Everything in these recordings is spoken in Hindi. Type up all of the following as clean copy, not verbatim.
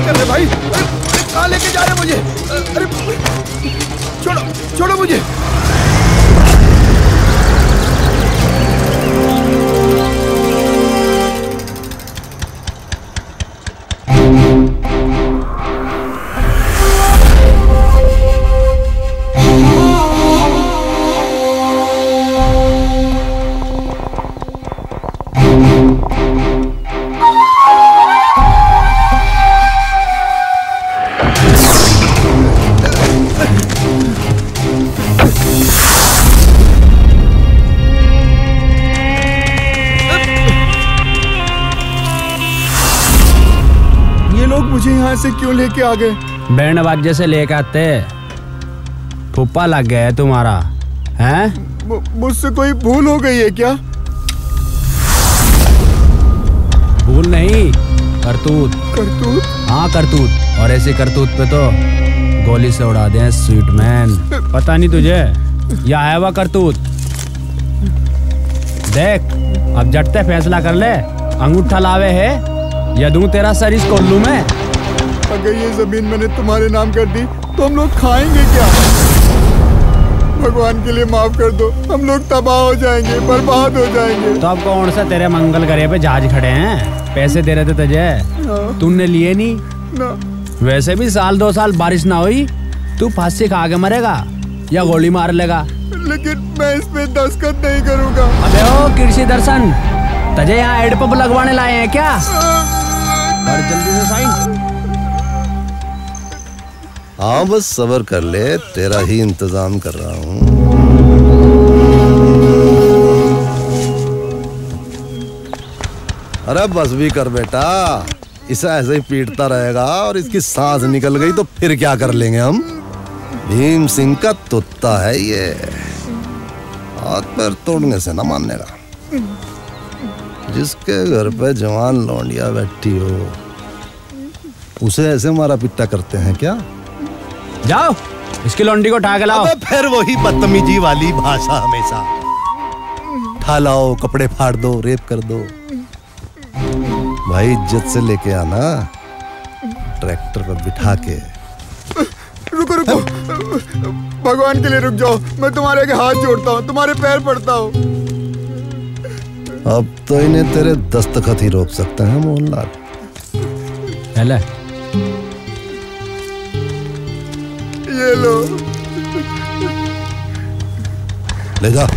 कर रहे भाई? अरे कहाँ लेके जा रहे मुझे? अरे छोड़ो छोड़ो मुझे। मुझे यहाँ से क्यों लेके आ गए? बैंड बाजे से लेके आते। फुप्पा लग गया है तुम्हारा, हैं? मुझसे कोई भूल हो गई है क्या? भूल नहीं, करतूत। करतूत? हाँ करतूत। और ऐसी करतूत पे तो गोली से उड़ा दे स्वीट मैन। पता नहीं तुझे? या है वह करतूत? देख अब झटते फैसला कर ले, अंगूठा लावे है या दूं तेरा सर इस कोल्लू में? अगर ये जमीन मैंने तुम्हारे नाम कर दी तो हम लोग खाएंगे क्या? भगवान के लिए माफ कर दो, हम लोग तबाह हो जाएंगे, बर्बाद हो जाएंगे। तो अब कौन सा तेरे मंगल करे पे जहाज खड़े हैं? पैसे दे रहे थे तुझे, तूने लिए नहीं ना। वैसे भी साल 2 साल बारिश ना हुई, तू फांसी खा के मरेगा या गोली मार लेगा। लेकिन मैं इस पे दस्तखत नहीं करूंगा। अबे ओ कृषि दर्शन, तुझे यहाँ एड पंप लगवाने लाए हैं क्या? और जल्दी से साइन। हाँ बस सब्र कर ले, तेरा ही इंतजाम कर रहा हूँ। अरे बस भी कर बेटा, इसे ऐसे ही पीटता रहेगा और इसकी सांस निकल गई तो फिर क्या कर लेंगे हम? भीम सिंह का तुत्ता है ये, हाथ पैर तोड़ने से ना मानेगा। जिसके घर पे जवान लौंडिया बैठी हो उसे ऐसे मारा पिट्टा करते हैं क्या? जाओ इसकी लौंडी को उठा के लाओ। अबे फिर वही बदतमीजी वाली भाषा हमेशा। उठा लाओ, कपड़े फाड़ दो, रेप कर दो। भाई इज्जत से लेके आना, ट्रैक्टर पर बिठा के। रुको रुको, भगवान के लिए रुक जाओ, मैं तुम्हारे आगे हाथ जोड़ता हूँ, तुम्हारे पैर पड़ता हूँ। अब तो इन्हें तेरे दस्तखत ही रोक सकते हैं मोहनलाल। हेले ये लो, ले जा।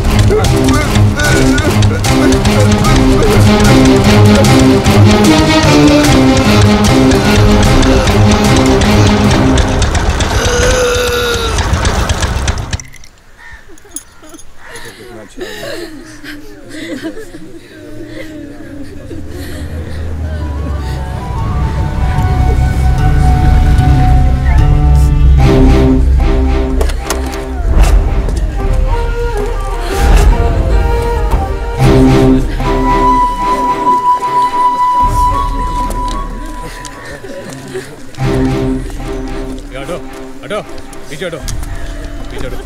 पीछे हटो, पीछे हटो,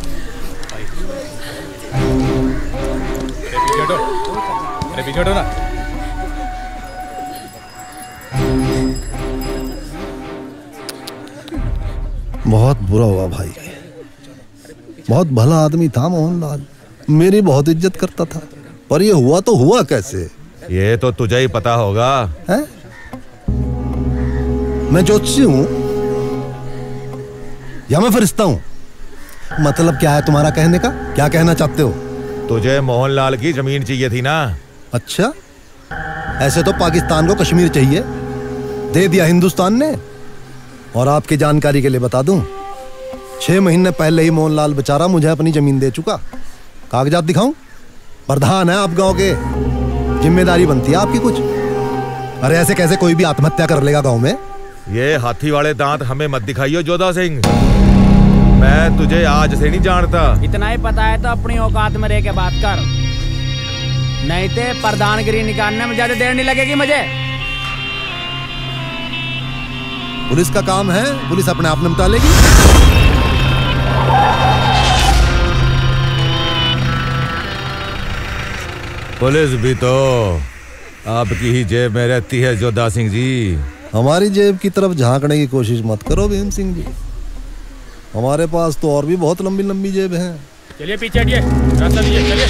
पीछे हटो, अरे पीछे हटो ना। बहुत बुरा हुआ भाई, बहुत भला आदमी था मोहनलाल, मेरी बहुत इज्जत करता था, पर ये हुआ तो हुआ कैसे? ये तो तुझे ही पता होगा। है? मैं ज्योतिषी हूँ या मैं फरिश्ता हूँ? मतलब क्या है तुम्हारा कहने का? क्या कहना चाहते हो? तुझे मोहनलाल की जमीन चाहिए थी ना? अच्छा, ऐसे तो पाकिस्तान को कश्मीर चाहिए, दे दिया हिंदुस्तान ने। और आपकी जानकारी के लिए बता दूं, 6 महीने पहले ही मोहनलाल बेचारा मुझे अपनी जमीन दे चुका। कागजात दिखाऊं? प्रधान है आप गांव के, जिम्मेदारी बनती है आपकी कुछ। अरे ऐसे कैसे कोई भी आत्महत्या कर लेगा गांव में? ये हाथी वाले दांत हमें मत दिखाइयो जोधा सिंह, मैं तुझे आज से नहीं जानता। इतना ही पता है तो अपनी औकात में रह के बात कर, नहीं तो प्रधानगिरी निकालने में ज्यादा देर नहीं लगेगी मुझे। पुलिस का काम है, पुलिस अपने आप निपटा लेगी। पुलिस भी तो आपकी ही जेब में रहती है जोधा सिंह जी। हमारी जेब की तरफ झांकने की कोशिश मत करो भीम सिंह जी, हमारे पास तो और भी बहुत लंबी लंबी जेब हैं। चलिए पीछे हटिए, रास्ता दीजिए, चलिए।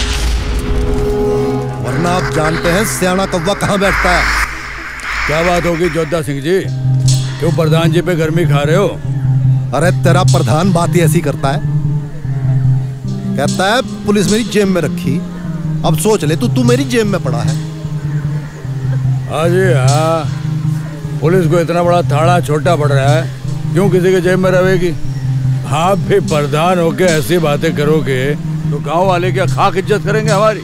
वरना आप जानते हैं सियाना कौवा कहाँ बैठता है। क्या बात होगी जोधा सिंह जी, क्यों प्रधान जी पे गर्मी खा रहे हो? अरे तेरा प्रधान बात ही ऐसी करता है, कहता है पुलिस मेरी जेब में रखी। अब सोच ले तू मेरी जेब में पड़ा है। हाँ जी हाँ, पुलिस को इतना बड़ा थाड़ा छोटा पड़ रहा है, क्यों किसी के जेब में रहेगी? आप भी प्रधान होके ऐसी बातें करोगे तो गांव वाले क्या खाक इज्जत करेंगे हमारी?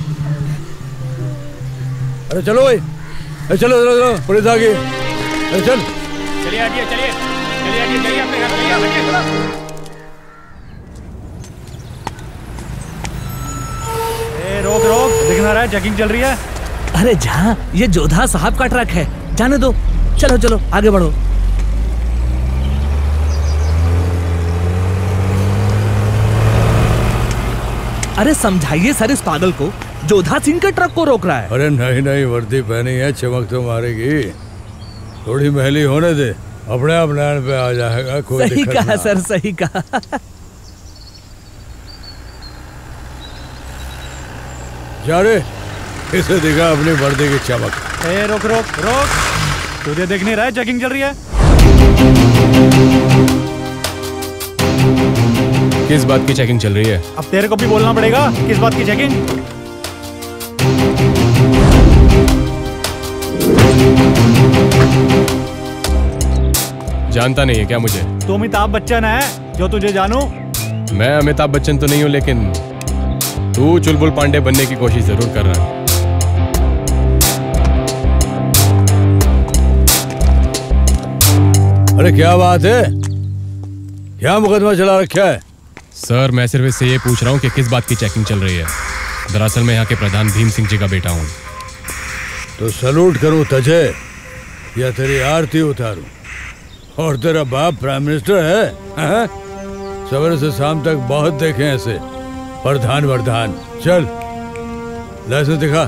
अरे चलो भाई, चलो चलो चलो, पुलिस आ गई। अरे चल, चलिए हटिए, चलिए चलिए हटिए, चलिए अपने घर चलिए, हटिए, चलो। रोक रोक, दिख ना रहा है चेकिंग चल रही है। अरे जहाँ, ये जोधा साहब का ट्रक है, जाने दो। चलो चलो आगे बढ़ो। अरे समझाइए सर इस पागल को, जोधा सिंह के ट्रक को रोक रहा है। अरे नहीं नहीं, वर्दी पहनी है, चमक तो मारेगी। थोड़ी महली होने दे, अपने आप लाइन पे आ जाएगा, कोई सही दिक्कत कहा ना। सर, सही कहा। जा रे, इसे दिखा अपनी वर्दी की चमक। ए रोक रोक रोक, तुझे देख नहीं रहा है चेकिंग चल रही है? किस बात की चेकिंग चल रही है? अब तेरे को भी बोलना पड़ेगा, किस बात की चेकिंग? जानता नहीं है क्या मुझे? तू अमिताभ बच्चन है जो तुझे जानू? मैं अमिताभ बच्चन तो नहीं हूँ, लेकिन तू चुलबुल पांडे बनने की कोशिश जरूर कर रहा है। अरे क्या बात है, क्या मुकदमा चला रखा है? सर मैं सिर्फ इससे ये पूछ रहा हूँ कि किस बात की चेकिंग चल रही है। दरअसल मैं यहाँ के प्रधान भीम सिंह जी का बेटा हूँ। तो सलूट करूँ तुझे या तेरी आरती उतारूं? और तेरा बाप प्राइम मिनिस्टर है, हाँ? सवेरे से शाम तक बहुत देखे ऐसे प्रधान वर्धान। चल लाइसेंस दिखा।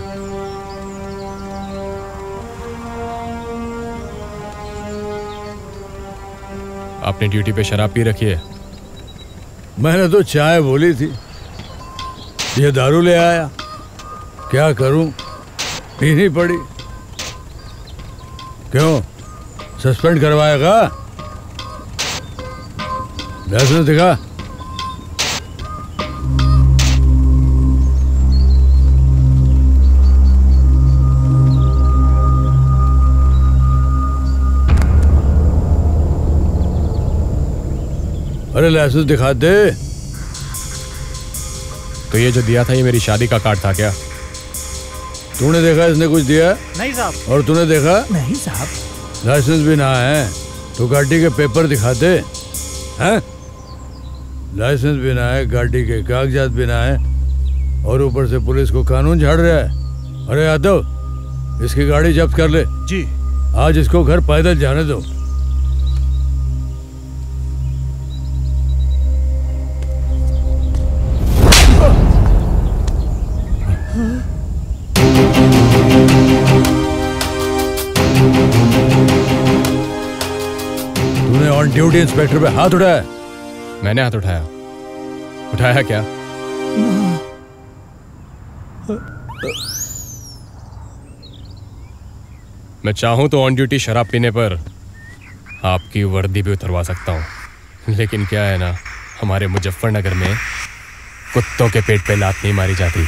आपने ड्यूटी पे शराब पी रखी है? मैंने तो चाय बोली थी, ये दारू ले आया। क्या करूं, पीनी पड़ी। क्यों, सस्पेंड करवाएगा? लाइसेंस दिखा। अरे लाइसेंस दिखा दे। तो ये जो दिया था ये मेरी शादी का कार्ड था क्या? तूने देखा इसने कुछ दिया? नहीं साहब। और तूने देखा? नहीं साहब। लाइसेंस भी ना है तो गाड़ी के पेपर दिखाते हैं? लाइसेंस भी ना है, गाड़ी के कागजात भी ना है, और ऊपर से पुलिस को कानून झाड़ रहा है। अरे यादव, इसकी गाड़ी जब्त कर ले। जी। आज इसको घर पैदल जाने दो। तूने ऑन ड्यूटी इंस्पेक्टर पे हाथ उठाया? मैंने हाथ उठाया? उठाया क्या? मैं चाहूं तो ऑन ड्यूटी शराब पीने पर आपकी वर्दी भी उतरवा सकता हूं, लेकिन क्या है ना, हमारे मुजफ्फरनगर में कुत्तों के पेट पे लात नहीं मारी जाती।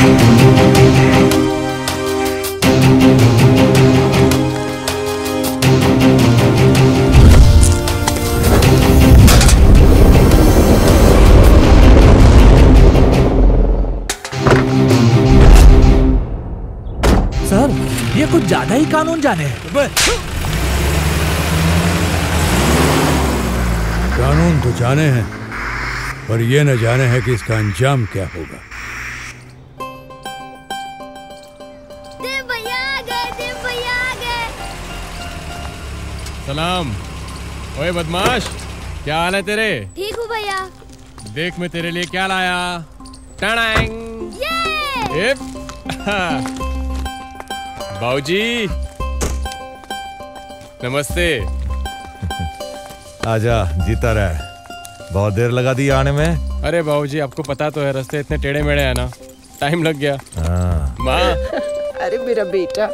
सर ये कुछ ज्यादा ही कानून जाने हैं। कानून तो जाने हैं, पर ये न जाने हैं कि इसका अंजाम क्या होगा। सलाम। ओए बदमाश, क्या हाल है तेरे? ठीक हूँ भैया। देख मैं तेरे लिए क्या लाया। टड़ांग। बाबूजी, नमस्ते। आजा, जीता रहे। बहुत देर लगा दी आने में। अरे बाबूजी, आपको पता तो है रास्ते इतने टेढ़े मेढ़े हैं ना, टाइम लग गया। माँ। अरे मेरा बेटा,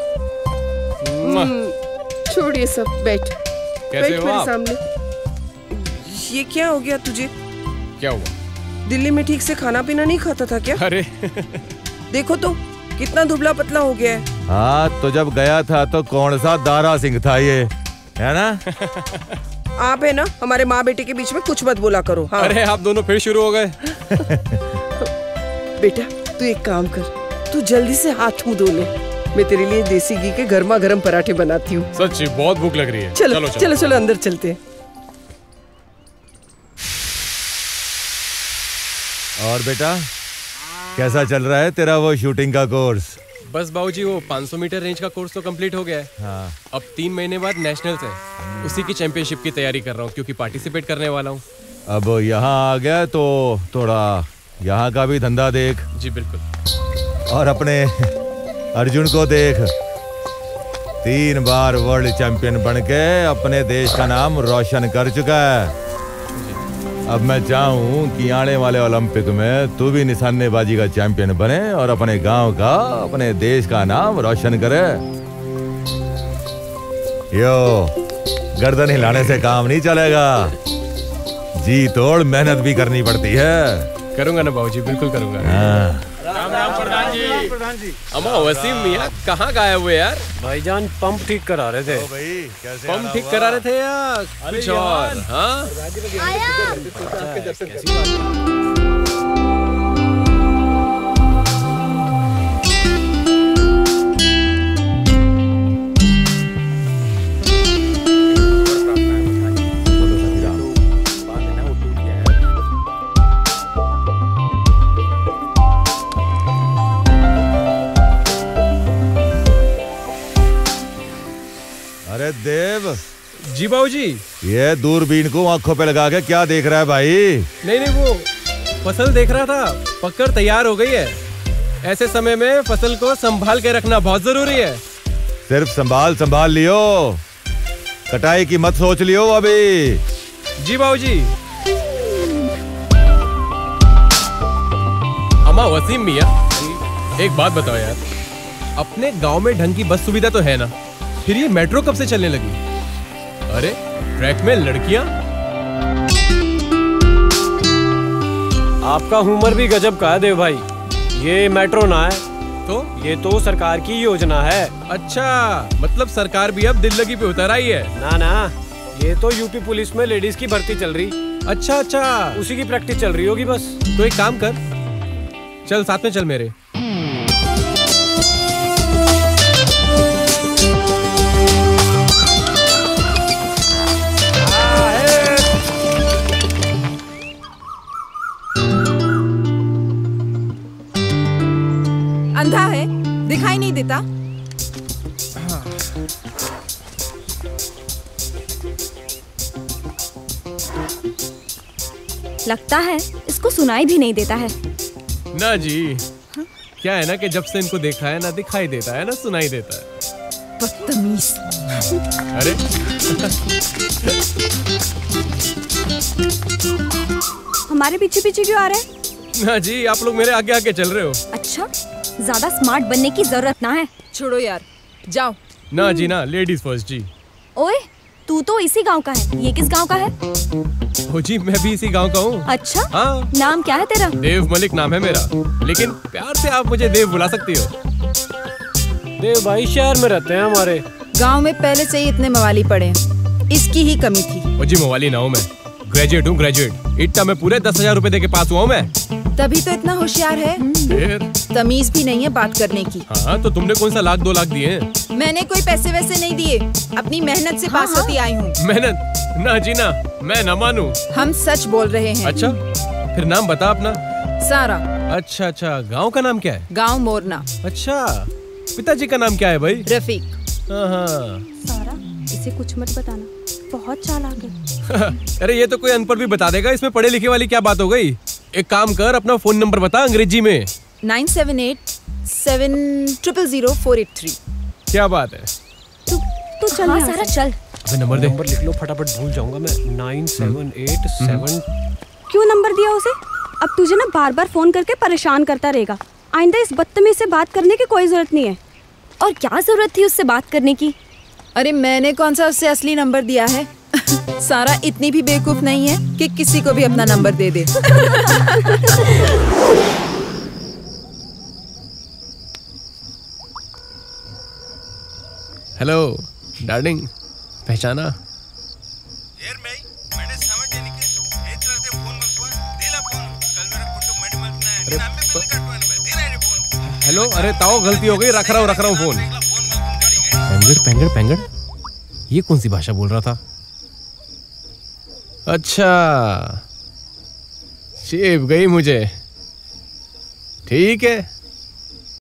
छोड़िए सब, बैठ। कैसे हो मेरे आप? सामने। ये क्या हो गया तुझे? क्या हुआ? दिल्ली में ठीक से खाना पीना नहीं खाता था क्या? अरे देखो तो कितना दुबला पतला हो गया है। हाँ, तो जब गया था तो कौन सा दारा सिंह था ये, है ना? आप है ना, हमारे माँ बेटे के बीच में कुछ मत बोला करो। हाँ। अरे आप दोनों फिर शुरू हो गए। बेटा तू एक काम कर, तू जल्दी से हाथ मुंह धो ले। मैं तेरे लिए देसी घी के गर्मा गर्म पराठे बनाती हूँ। सच्ची बहुत भूख लग रही है। चलो चलो चलो अंदर चलते हैं। और बेटा, कैसा चल रहा है तेरा वो शूटिंग का कोर्स? बस बाबूजी, वो 500 मीटर रेंज का कोर्स तो कंप्लीट हो गया है। हाँ। अब 3 महीने बाद नेशनल्स है, उसी की चैंपियनशिप की तैयारी कर रहा हूँ क्योंकि पार्टिसिपेट करने वाला हूँ। अब यहाँ आ गया तो थोड़ा यहाँ का भी धंधा देख। जी बिल्कुल। और अपने अर्जुन को देख, 3 बार वर्ल्ड चैंपियन बनके अपने देश का नाम रोशन कर चुका है। अब मैं चाहूँ कि आने वाले ओलंपिक में तू भी निशानेबाजी का चैंपियन बने और अपने गांव का, अपने देश का नाम रोशन करे। यो, गर्दन हिलाने से काम नहीं चलेगा, जी तोड़ मेहनत भी करनी पड़ती है। करूंगा ना बाबूजी, बिल्कुल करूंगा। हाँ। राम राम प्रधान जी। अम्मा वसीम मियां कहाँ गायब हुए यार? भाईजान पंप ठीक करा रहे थे। पंप ठीक करा रहे थे या कुछ और? हाँ? अरे देव जी बाबूजी। ये दूरबीन को आंखों पे लगा के क्या देख रहा है भाई? नहीं नहीं, वो फसल देख रहा था, पककर तैयार हो गई है। ऐसे समय में फसल को संभाल के रखना बहुत जरूरी है। सिर्फ संभाल लियो, कटाई की मत सोच लियो अभी। जी बाबूजी। अम्मा वसीम मियां, एक बात बताओ यार, अपने गांव में ढंग की बस सुविधा तो है ना, फिर ये मेट्रो कब से चलने लगी? अरे ट्रैक में लड़कियां। आपका हुमर भी गजब का है देव भाई। ये मेट्रो ना है तो ये तो सरकार की योजना है। अच्छा, मतलब सरकार भी अब दिल लगी पे उतर आई है। ना ना, ये तो यूपी पुलिस में लेडीज की भर्ती चल रही। अच्छा अच्छा, उसी की प्रैक्टिस चल रही होगी बस। तो एक काम कर, चल साथ में चल मेरे। अंधा है, दिखाई नहीं देता। लगता है इसको सुनाई भी नहीं देता है। ना जी, क्या है ना कि जब से इनको देखा है ना दिखाई देता है ना सुनाई देता है। बदतमीज। अरे हमारे पीछे पीछे क्यों आ रहे हैं? ना जी, आप लोग मेरे आगे आगे चल रहे हो। अच्छा, ज्यादा स्मार्ट बनने की जरूरत ना है। छोड़ो यार, जाओ। ना जी ना, लेडीज फर्स्ट जी। ओए, तू तो इसी गांव का है, ये किस गांव का है? ओ जी, मैं भी इसी गांव का हूँ। अच्छा, हाँ। नाम क्या है तेरा? देव मलिक नाम है मेरा, लेकिन प्यार से आप मुझे देव बुला सकती हो। देव भाई शहर में रहते हैं हमारे। गांव में पहले से ही इतने मवाली पड़े हैं, इसकी ही कमी थी। ओ जी, मवाली ना हूँ मैं, ग्रेजुएट हूँ ग्रेजुएट। इतना मैं पूरे 10,000 रुपए दे के पास हुआ हूँ मैं। तभी तो इतना होशियार है। फिर तमीज भी नहीं है बात करने की। हाँ, तो तुमने कौन सा 1,00,000-2 लाख दिए हैं? मैंने कोई पैसे वैसे नहीं दिए, अपनी मेहनत से पास होती आई हूँ। मेहनत? ना जी ना, मैं न मानूं। हम सच बोल रहे हैं। अच्छा, फिर नाम बता अपना। सारा। अच्छा अच्छा, गांव का नाम क्या है? गांव मोरना। अच्छा, पिताजी का नाम क्या है भाई? रफीक। हाँ। सारा, इसे कुछ मत बताना, बहुत चालाक है। अरे ये तो कोई अनपढ़ भी बता देगा, इसमें पढ़े लिखे वाली क्या बात हो गई? एक काम कर, अपना फोन नंबर बता अंग्रेजी में। 978-7000483। क्या बात है? तू चल हाँ यहाँ सारा से। चल। अबे नंबर दे। नंबर लिख लो फटाफट, भूल जाऊंगा मैं। 9787। क्यों नंबर दिया उसे? अब तुझे ना बार बार फोन करके परेशान करता रहेगा। आइंदा इस बदतमीज से बात करने की कोई जरूरत नहीं है। और क्या जरूरत थी उससे बात करने की? अरे मैंने कौन सा उससे असली नंबर दिया है? सारा इतनी भी बेवकूफ नहीं है कि किसी को भी अपना नंबर दे दे। हेलो डार्लिंग, पहचाना? हेलो, अरे ताओ गलती हो गई, रख रहा हूँ फोन। पेंगड़ ये कौन सी भाषा बोल रहा था? अच्छा, चेप गई मुझे। ठीक है,